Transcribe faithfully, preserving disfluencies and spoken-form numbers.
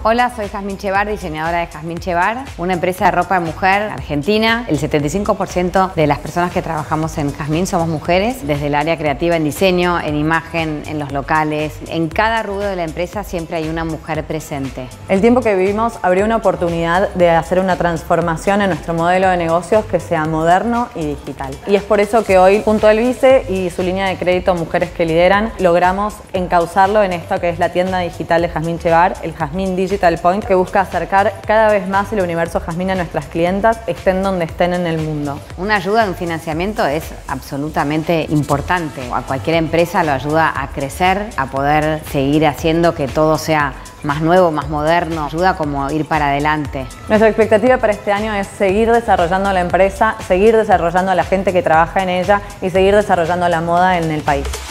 Hola, soy Jazmín Chevar, diseñadora de Jazmín Chevar, una empresa de ropa de mujer argentina. El setenta y cinco por ciento de las personas que trabajamos en Jazmín somos mujeres, desde el área creativa, en diseño, en imagen, en los locales. En cada rubro de la empresa siempre hay una mujer presente. El tiempo que vivimos abrió una oportunidad de hacer una transformación en nuestro modelo de negocios que sea moderno y digital. Y es por eso que hoy, junto al Vice y su línea de crédito Mujeres que Lideran, logramos encauzarlo en esto que es la tienda digital de Jazmín Chevar, el Jazmín Digital Point, que busca acercar cada vez más el universo Jazmín a nuestras clientas, estén donde estén en el mundo. Una ayuda en financiamiento es absolutamente importante. A cualquier empresa lo ayuda a crecer, a poder seguir haciendo que todo sea más nuevo, más moderno, ayuda como a ir para adelante. Nuestra expectativa para este año es seguir desarrollando la empresa, seguir desarrollando a la gente que trabaja en ella y seguir desarrollando la moda en el país.